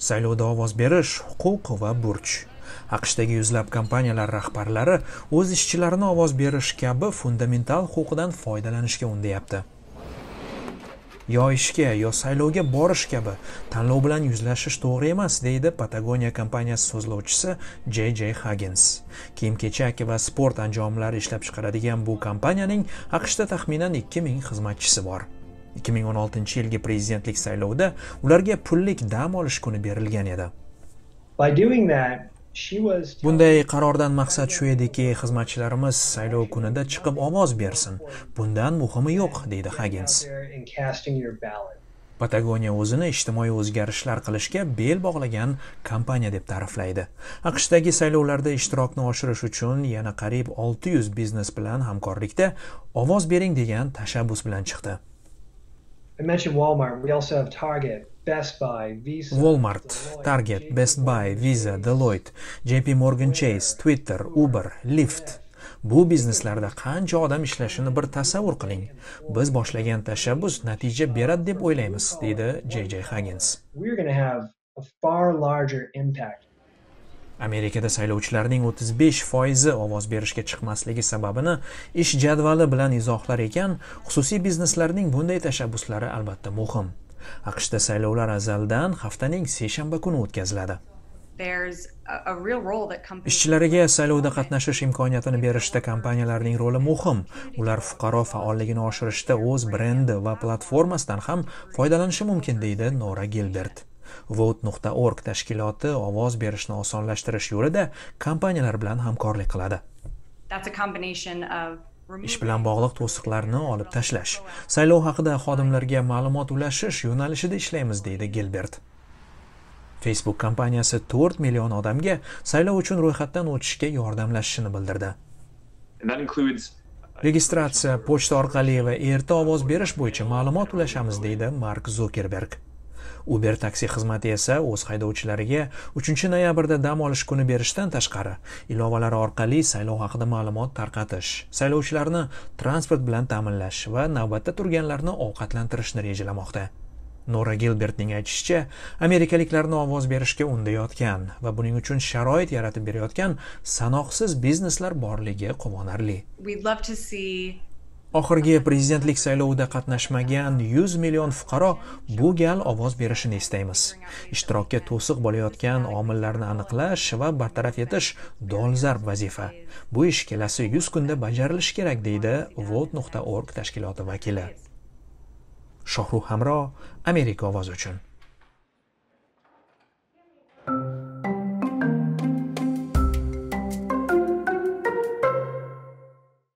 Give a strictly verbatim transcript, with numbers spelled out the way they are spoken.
Saylovda ovoz berish huquq va burch. AQShdagi yuzlab kompaniyalar rahbarlari o'z ishchilarini ovoz berish kabi fundamental huquqidan foydalanishga undayapti. Yo ishga, yo saylovga borish kabi tanlov bilan yuzlashish to'g'ri emas, deydi Patagonia kompaniyasi so'zlovchisi J J Huggins. Kiyim-kechak va sport anjomlari ishlab chiqaradigan bu kompaniyaning AQShda taxminan ikki ming xizmatchisi bor. ikki ming o'n oltinchi yilgi prezidentlik saylovida ularga pullik dam olish kuni berilgan edi. Bunday qarordan maqsad shu ediki, xizmatchilarimiz saylov kunida chiqib ovoz bersin. Bundan muhimi yo'q, deydi Huggins. Patagonia o'zini ijtimoiy o'zgarishlar qilishga bel bog'lagan kompaniya deb ta'riflaydi. AQShdagi saylovlarda ishtirokni oshirish uchun yana qariyb olti yuz biznes bilan hamkorlikda ovoz bering degan tashabbus bilan chiqdi. I mentioned Walmart. We also have Target, Best Buy, Visa. Walmart, Target, Best Buy, Visa, Deloitte, J P Morgan Chase, Twitter, Uber, Lyft. Bu bizneslarda qancha odam ishlashini bir tasavvur qiling. Biz boshlagan tashabbus natija beradi deb o'ylaymiz, deydi J J Huggins. We're going to have a far larger impact. Amerikada saylovchilarning o'ttiz besh foizi ovoz berishga chiqmasligi sababini ish jadvali bilan izohlar ekan, xususiy bizneslarning bunday tashabbuslari albatta muhim. AQShda saylovlar azaldan haftaning seshanba kuni o'tkaziladi. Ishchilariga saylovda qatnashish imkoniyatini berishda kompaniyalarning roli muhim. Ular fuqaro faolligini oshirishda o'z brendi va platformasidan ham foydalanishi mumkin, deydi Nora Gilbert. vote nuqta org tashkiloti ovoz berishni osonlashtirish yo'lida kompaniyalar bilan hamkorlik qiladi. Ish bilan bog'liq to'siqlarni olib tashlash, saylov haqida xodimlarga ma'lumot ulashish yo'nalishida ishlaymiz, deydi Gilbert. Facebook kompaniyasi to'rt million odamga saylov uchun ro'yxatdan o'tishga yordamlashishini bildirdi. Registratsiya, pochta orqali va erta ovoz berish bo'yicha ma'lumot ulashamiz, deydi Mark Zuckerberg. Uber taksi xizmati esa o'z haydovchilariga uchinchi noyabrda dam olish kuni berishdan tashqari ilovalar orqali saylov haqida ma'lumot tarqatish, saylovchilarni transport bilan ta'minlash va navbatda turganlarni ovqatlantirishni rejalamoqda. Nora Gilbertning aytishicha, amerikaliklarni ovoz berishga undayotgan va buning uchun sharoit yaratib berayotgan sanoqsiz bizneslar borligi quvonarli. Oxirgi prezidentlik saylovida qatnashmagan yuz million fuqaro bu gal ovoz berishini istaymiz. Ishtirokka to'siq bo'layotgan omillarni aniqlash va bartaraf etish dolzarb vazifa. Bu ish kelasi yuz kunda bajarilishi kerak, deydi vote nuqta org tashkiloti vakili. Shohruh Hamro, Amerika ovozi uchun.